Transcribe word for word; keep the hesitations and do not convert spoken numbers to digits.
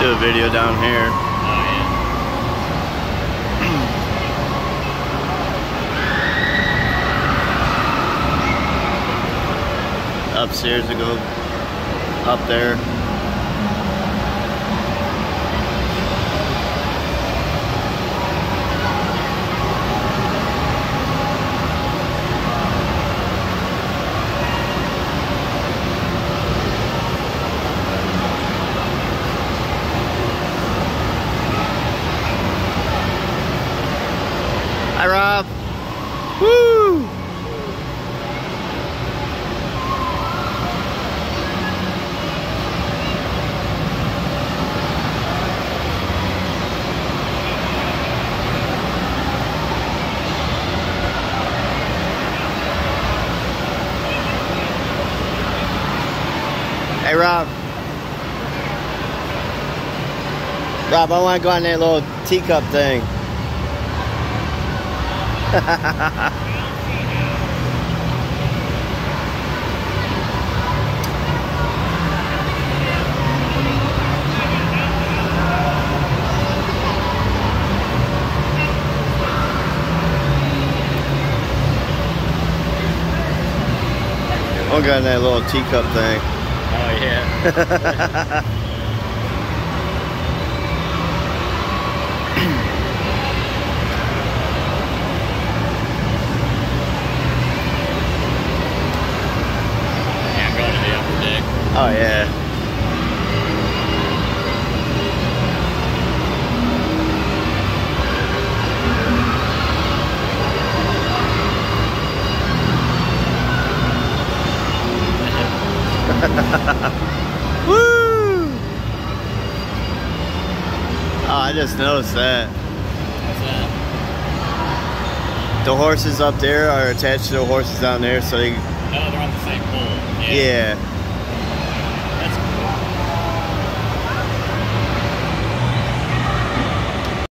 Do a video down here. Oh, yeah. Upstairs to go up there. Hi, Rob. Woo! Hey, Rob. Rob, I want to go on that little teacup thing. I'm going on that little teacup thing. Oh, yeah. Oh yeah. Woo! Oh, I just noticed that. What's that? The horses up there are attached to the horses down there, so they. Oh, they're on the same pole. Yeah. yeah.